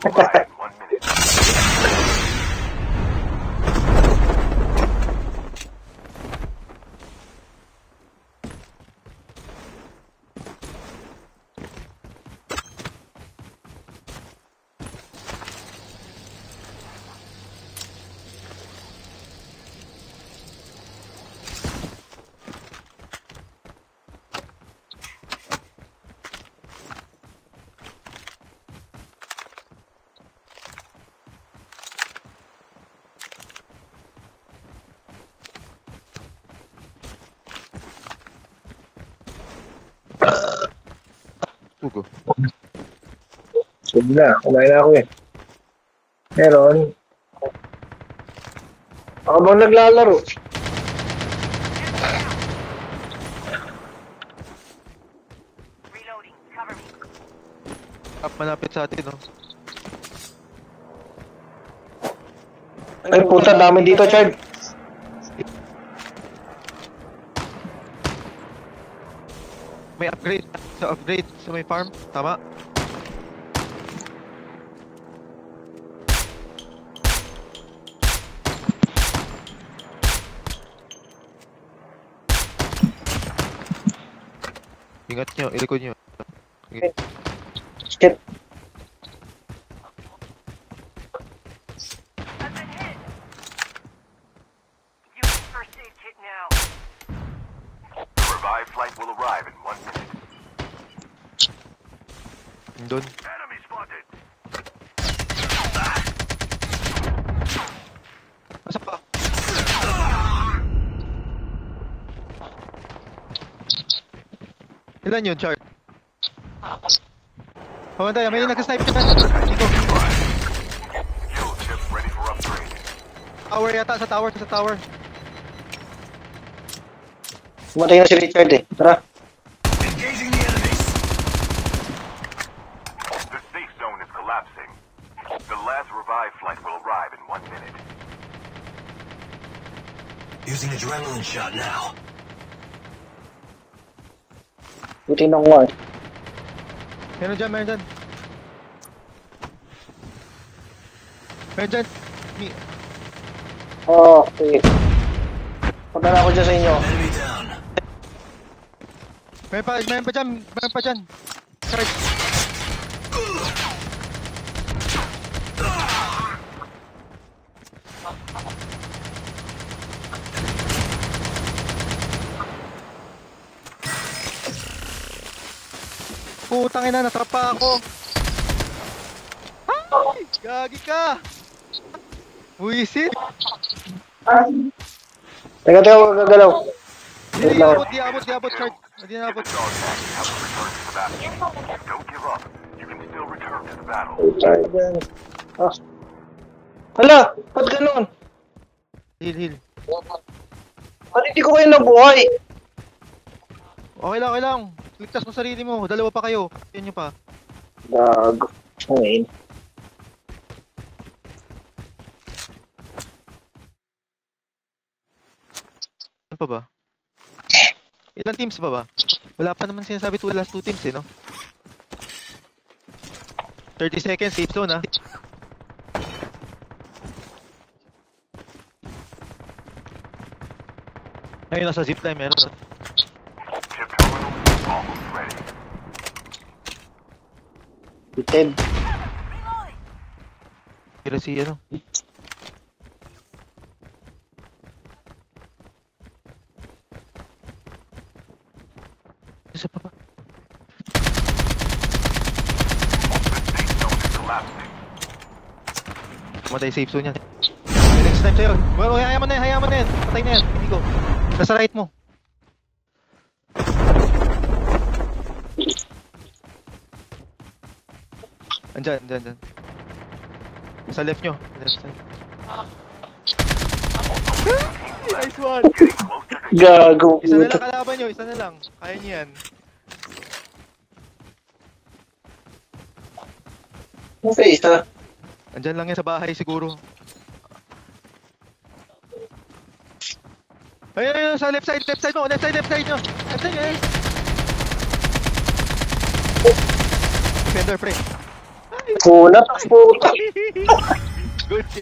Arrive in 1 minute. Hugo. Sige na, kumain na ako eh. Meron. Ako bang naglalaro? Reloading. Cover me. Up malapit sa atin, no? Ay puta, dami dito, Chad. May upgrade. Sa upgrade sa may farm. Tama? Ingat nyo, ilikod nyo. Okay. Shit. I've been hit. Use first aid kit now. The revived flight will arrive in 1 minute. Doon. Enemy spotted. Asa pa? Ilan yun, Char? Pamantay, may nag-snipe ka na. Dito. Kill chip ready for upgrade. Tower yata, sa tower, sa tower. Sumatay na si Richard eh. Tara. Engaging the enemies. The safe zone is collapsing. The last revived flight will arrive in 1 minute. Using adrenaline shot now. Buti na ko. Meron dyan, meron dyan. Meron dyan. Oh, okay. Punta na ako dyan sa inyo. Enemy down. Meron pa dyan, meron pa dyan. Charge. Putang ina, natrapa ako. Ay, gagi ka. Buisit. Teka, huwag gagalaw. Di abot, Chard. Di na abot. The dog tag have to return to the battle. Don't give up. You can still return to the battle. Ah. Hala, ba't ganun? Heal. Ba't hindi ko kayo nabuhay? Okay lang. Ligtas mo sarili mo. Dalawa pa kayo. Yan nyo pa. Gago. Ngayon. Ano pa ba? Ilang teams pa ba? Wala pa naman sinasabi to last 2 teams eh, no? 30 seconds, safe zone ah. Ayun, nasa zipline meron. No? Chip terminal is almost ready. Bited. Kira si ano? Isa pa ba? The safe zone is collapsing. Matay safe zone yan. May next time sa'yo. Well, hayaan mo na yan. Patay na yan. Hindi ko. Nasa right mo. Andyan. Sa left nyo. Left side. Nice one! Gago. Isa na lang kalaban nyo, isa na lang. Kaya nyo yan. Okay, isa. Andyan lang yan sa bahay siguro. Ayun, sa left side mo. Left side nyo. Left side, guys. Defender, pre. Kunat, puta. Good